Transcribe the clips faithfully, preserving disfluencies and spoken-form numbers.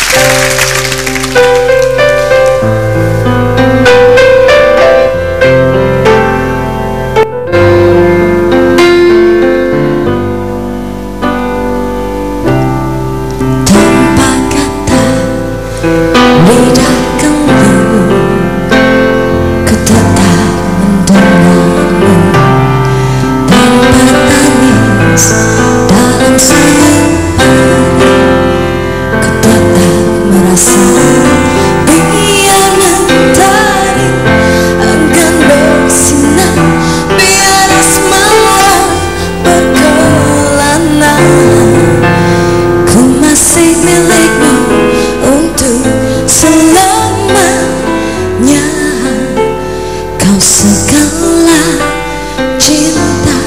Segala cinta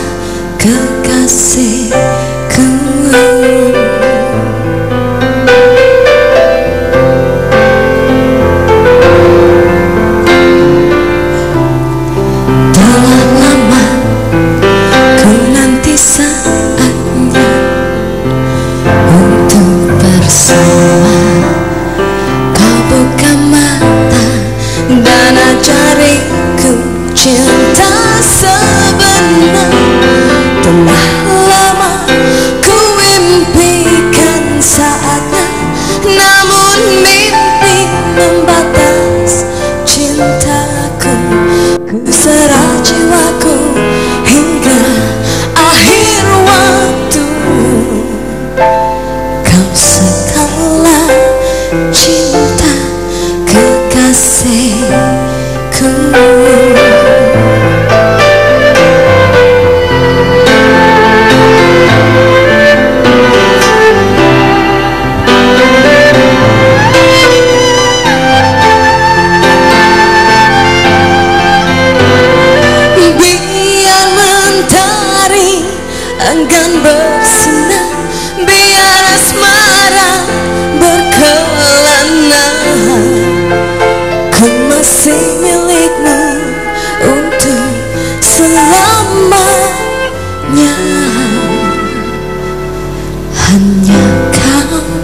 kekasihku, telah lama ku nanti saatnya untuk bersama. Kau buka mata dan ajariku cinta sebenar. Telah lama ku impikan saatnya, namun mimpi membatas cintaku. Ku serah jiwaku hingga akhir waktu. Kau segala cinta kekasihku. Enggan bersinar, biar asmara berkelana. Ku masih milikmu untuk selamanya. Hanya kau